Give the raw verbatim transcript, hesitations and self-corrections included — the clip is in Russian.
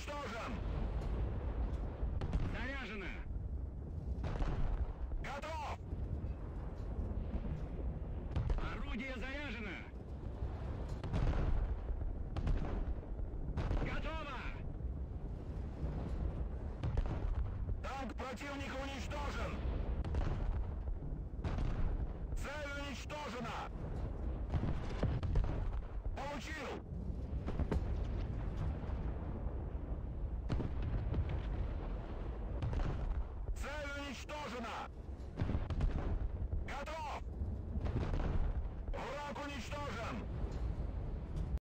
уничтожен! Заряжено! Готов! Орудие заряжено! Готово! Танк противника уничтожен! Цель уничтожена! Получил! Цель уничтожена! Готов! Враг уничтожен!